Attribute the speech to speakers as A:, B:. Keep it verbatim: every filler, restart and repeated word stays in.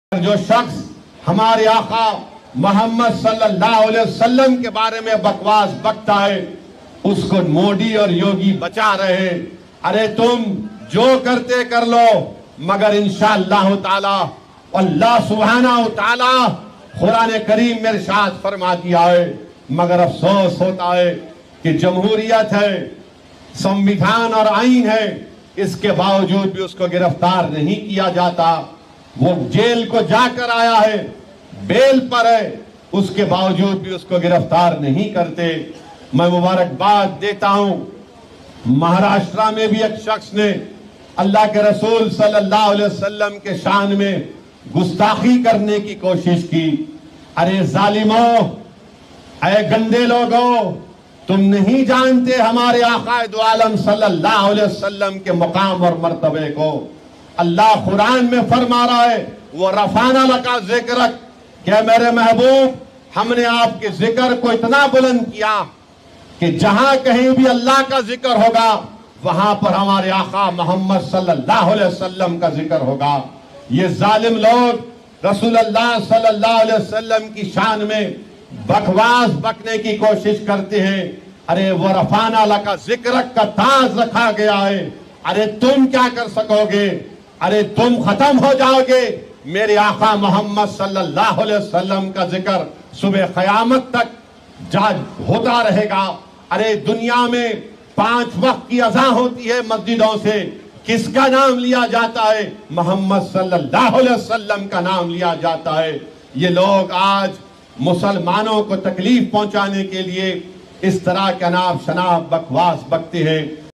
A: جو شخص ہمارے آقا محمد صلی اللہ علیہ وسلم کے بارے میں بکواس بکتا ہے اس کو موڈی اور یوگی بچا رہے. ارے تم جو کرتے کر لو مگر انشاءاللہ تعالی اللہ سبحانہ وتعالی قرآن کریم میں ارشاد فرما دیا ہے. مگر افسوس ہوتا ہے کہ جمہوریت ہے، سنویدھان اور آئین ہے، اس کے باوجود بھی اس کو گرفتار نہیں کیا جاتا. وہ جیل کو جا کر آیا ہے، بیل پر ہے، اس کے باوجود بھی اس کو گرفتار نہیں کرتے. میں مبارکباد دیتا ہوں مہاراشٹرا میں بھی ایک شخص نے اللہ کے رسول صلی اللہ علیہ وسلم کے شان میں گستاخی کرنے کی کوشش کی. ارے ظالموں، اے گندے لوگوں، تم نہیں جانتے ہمارے آقا دو عالم صلی اللہ علیہ وسلم کے مقام اور مرتبے کو. اللہ قرآن میں فرما رہا ہے وہ رفعنا لک ذکرک، کہ میرے محبوب ہم نے آپ کے ذکر کو اتنا بلند کیا کہ جہاں کہیں بھی اللہ کا ذکر ہوگا وہاں پر ہمارے آقا محمد صلی اللہ علیہ وسلم کا ذکر ہوگا. یہ ظالم لوگ رسول اللہ صلی اللہ علیہ وسلم کی شان میں بکواس بکنے کی کوشش کرتے ہیں. ارے وہ رفعنا لک ذکرک کا تاج رکھا گیا ہے. ارے تم کیا کر سکو گے؟ ارے تم ختم ہو جاؤ گے. میرے آقا محمد صلی اللہ علیہ وسلم کا ذکر صبح قیامت تک جا ہوتا رہے گا. ارے دنیا میں پانچ وقت کی اذان ہوتی ہے مسجدوں سے، کس کا نام لیا جاتا ہے؟ محمد صلی اللہ علیہ وسلم کا نام لیا جاتا ہے. یہ لوگ آج مسلمانوں کو تکلیف پہنچانے کے لیے اس طرح کے ناب شناب بکواس بکتے ہیں.